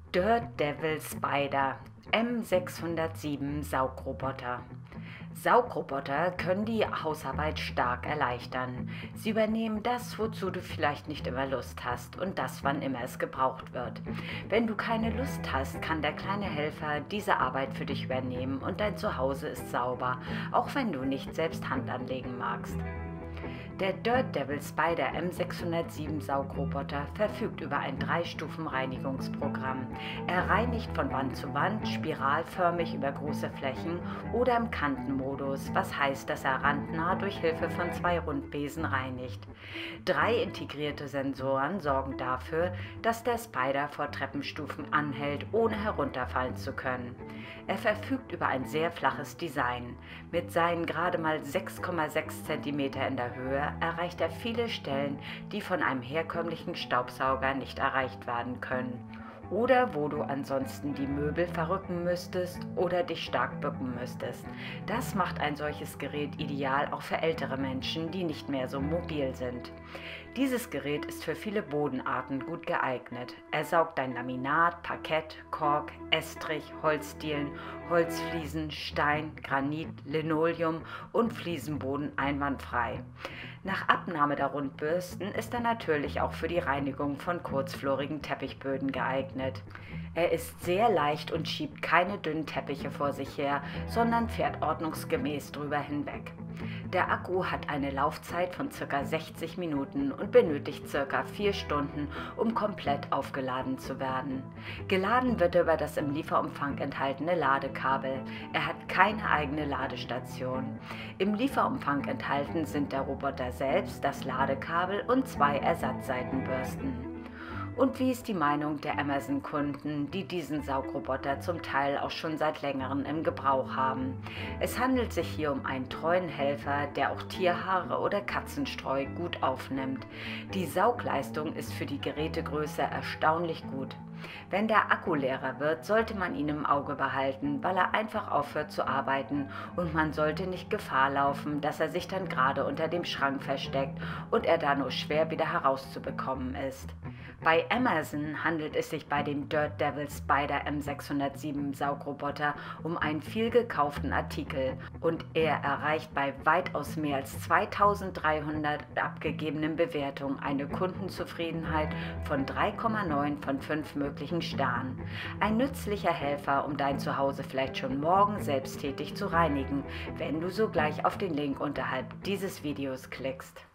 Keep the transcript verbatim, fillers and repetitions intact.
Dirt Devil Spider M sechshundertsieben Saugroboter. Saugroboter können die Hausarbeit stark erleichtern. Sie übernehmen das, wozu du vielleicht nicht immer Lust hast und das, wann immer es gebraucht wird. Wenn du keine Lust hast, kann der kleine Helfer diese Arbeit für dich übernehmen und dein Zuhause ist sauber, auch wenn du nicht selbst Hand anlegen magst. Der Dirt Devil Spider M sechshundertsieben Saugroboter verfügt über ein Drei-Stufen-Reinigungsprogramm. Er reinigt von Wand zu Wand, spiralförmig über große Flächen oder im Kantenmodus, was heißt, dass er randnah durch Hilfe von zwei Rundbesen reinigt. Drei integrierte Sensoren sorgen dafür, dass der Spider vor Treppenstufen anhält, ohne herunterfallen zu können. Er verfügt über ein sehr flaches Design. Mit seinen gerade mal sechs Komma sechs Zentimeter in der Höhe erreicht er viele Stellen, die von einem herkömmlichen Staubsauger nicht erreicht werden können. Oder wo du ansonsten die Möbel verrücken müsstest oder dich stark bücken müsstest. Das macht ein solches Gerät ideal auch für ältere Menschen, die nicht mehr so mobil sind. Dieses Gerät ist für viele Bodenarten gut geeignet. Er saugt dein Laminat, Parkett, Kork, Estrich, Holzdielen, Holzfliesen, Stein, Granit, Linoleum und Fliesenboden einwandfrei. Nach Abnahme der Rundbürsten ist er natürlich auch für die Reinigung von kurzflorigen Teppichböden geeignet. Er ist sehr leicht und schiebt keine dünnen Teppiche vor sich her, sondern fährt ordnungsgemäß drüber hinweg. Der Akku hat eine Laufzeit von ca. sechzig Minuten und benötigt ca. vier Stunden, um komplett aufgeladen zu werden. Geladen wird er über das im Lieferumfang enthaltene Ladekabel. Er hat keine eigene Ladestation. Im Lieferumfang enthalten sind der Roboter selbst, das Ladekabel und zwei Ersatzseitenbürsten. Und wie ist die Meinung der Amazon-Kunden, die diesen Saugroboter zum Teil auch schon seit längerem im Gebrauch haben? Es handelt sich hier um einen treuen Helfer, der auch Tierhaare oder Katzenstreu gut aufnimmt. Die Saugleistung ist für die Gerätegröße erstaunlich gut. Wenn der Akku leerer wird, sollte man ihn im Auge behalten, weil er einfach aufhört zu arbeiten und man sollte nicht Gefahr laufen, dass er sich dann gerade unter dem Schrank versteckt und er da nur schwer wieder herauszubekommen ist. Bei Amazon handelt es sich bei dem Dirt Devil Spider M sechshundertsieben Saugroboter um einen viel gekauften Artikel und er erreicht bei weitaus mehr als zweitausenddreihundert abgegebenen Bewertungen eine Kundenzufriedenheit von drei Komma neun von fünf möglichen Sternen. Ein nützlicher Helfer, um dein Zuhause vielleicht schon morgen selbsttätig zu reinigen, wenn du sogleich auf den Link unterhalb dieses Videos klickst.